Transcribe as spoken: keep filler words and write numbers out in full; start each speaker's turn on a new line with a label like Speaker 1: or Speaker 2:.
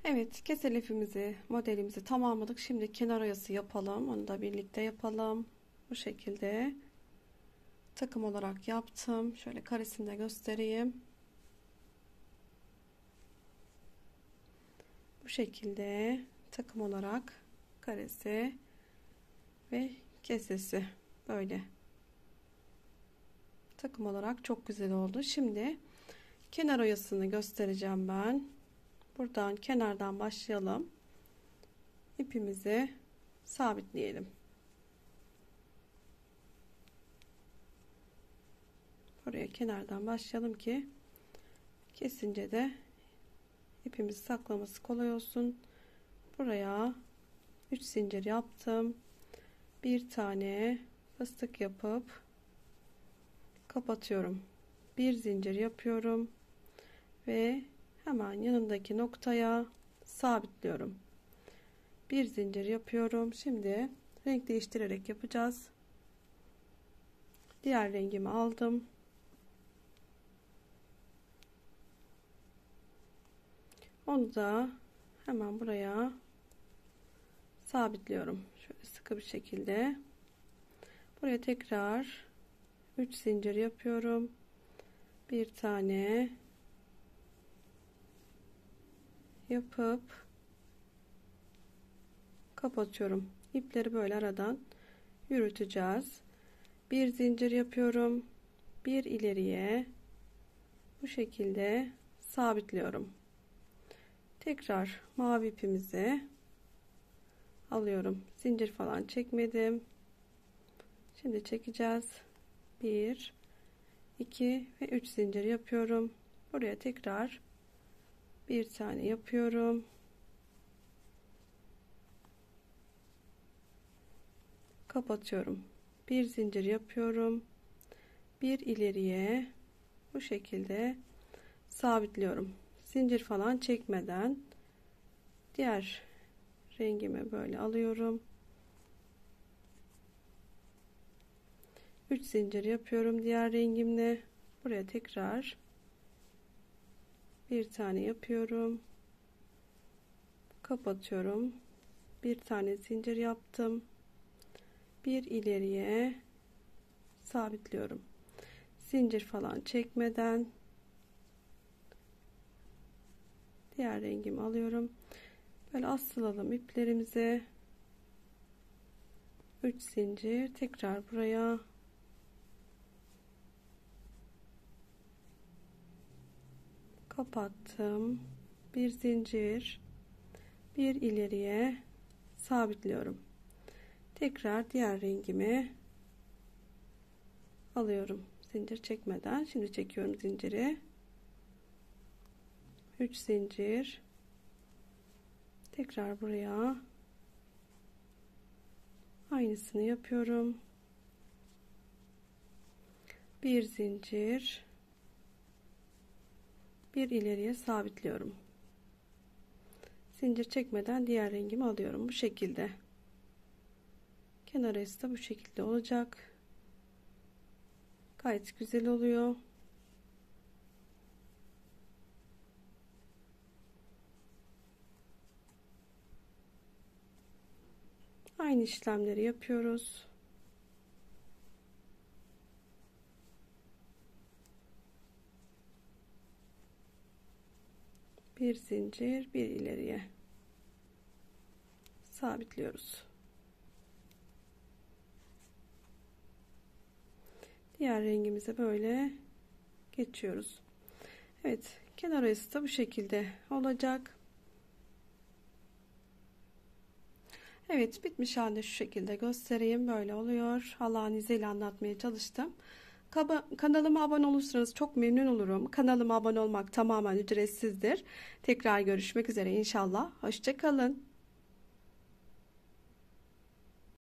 Speaker 1: Evet, keser lifimizi, modelimizi tamamladık. Şimdi kenar oyası yapalım. Onu da birlikte yapalım. Bu şekilde takım olarak yaptım. Şöyle karesini de göstereyim. Bu şekilde takım olarak karesi ve kesesi böyle takım olarak çok güzel oldu. Şimdi kenar oyasını göstereceğim ben. Buradan kenardan başlayalım. İpimizi sabitleyelim. Buraya kenardan başlayalım ki kesince de ipimizi saklaması kolay olsun. Buraya üç zincir yaptım. Bir tane fıstık yapıp kapatıyorum. Bir zincir yapıyorum ve hemen yanındaki noktaya sabitliyorum. Bir zincir yapıyorum. Şimdi renk değiştirerek yapacağız. Diğer rengimi aldım. Onu da hemen buraya sabitliyorum. Şöyle sıkı bir şekilde. Buraya tekrar üç zincir yapıyorum. Bir tane yapıp kapatıyorum. İpleri böyle aradan yürüteceğiz. Bir zincir yapıyorum. Bir ileriye bu şekilde sabitliyorum. Tekrar mavi ipimizi alıyorum. Zincir falan çekmedim. Şimdi çekeceğiz. bir iki ve üç zincir yapıyorum. Buraya tekrar bir tane yapıyorum. Kapatıyorum. Bir zincir yapıyorum. Bir ileriye bu şekilde sabitliyorum. Zincir falan çekmeden diğer rengimi böyle alıyorum. üç zincir yapıyorum diğer rengimle. Buraya tekrar bir tane yapıyorum. Kapatıyorum. Bir tane zincir yaptım. Bir ileriye sabitliyorum. Zincir falan çekmeden diğer rengimi alıyorum. Böyle asılalım iplerimize. üç zincir tekrar buraya kapattım. Bir zincir, bir ileriye sabitliyorum. Tekrar diğer rengimi alıyorum. Zincir çekmeden. Şimdi çekiyorum zinciri. üç zincir. Tekrar buraya aynısını yapıyorum. Bir zincir. Bir ileriye sabitliyorum. Zincir çekmeden diğer rengimi alıyorum. Bu şekilde. Kenar arası da bu şekilde olacak. Gayet güzel oluyor. Aynı işlemleri yapıyoruz. Bir zincir, bir ileriye sabitliyoruz. Diğer rengimize böyle geçiyoruz. Evet, kenar arası da bu şekilde olacak. Evet, bitmiş halde şu şekilde göstereyim. Böyle oluyor. Allah'ın izniyle anlatmaya çalıştım. Kanalıma abone olursanız çok memnun olurum. Kanalıma abone olmak tamamen ücretsizdir. Tekrar görüşmek üzere inşallah. Hoşça kalın.